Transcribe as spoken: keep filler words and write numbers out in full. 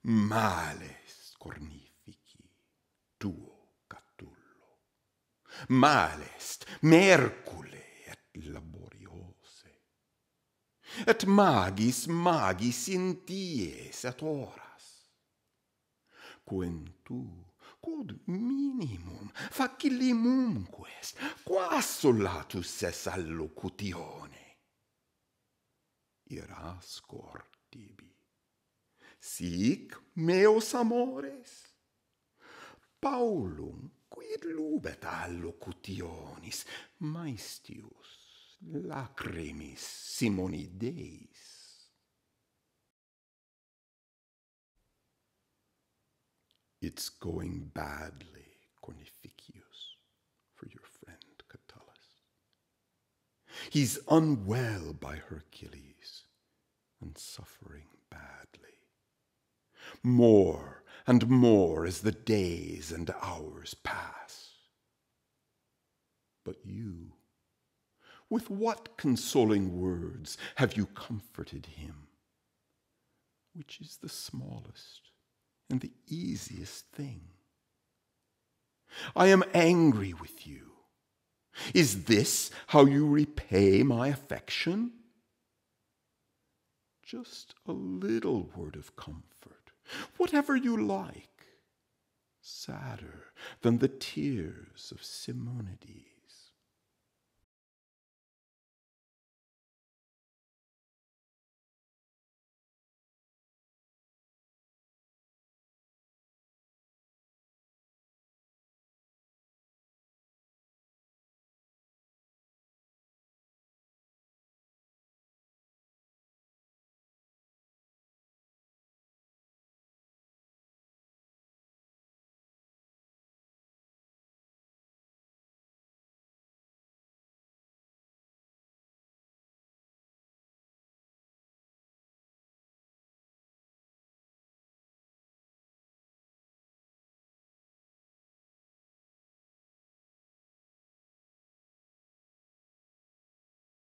Males cornifici tuo Catullo, malest mercule et laboriose, et magis magis in dies et horas, quentu quod minimum facilimum quest, quas solatus es allocutione, irascor tibi, sic meos amores, Paulum quid lubet allocutionis, maestius lacrimis Simonideis. It's going badly, Cornificius, for your friend Catullus. He's unwell by Hercules and suffering badly. More and more as the days and hours pass. But you, with what consoling words have you comforted him? Which is the smallest and the easiest thing. I am angry with you. Is this how you repay my affection? Just a little word of comfort, whatever you like, sadder than the tears of Simonides.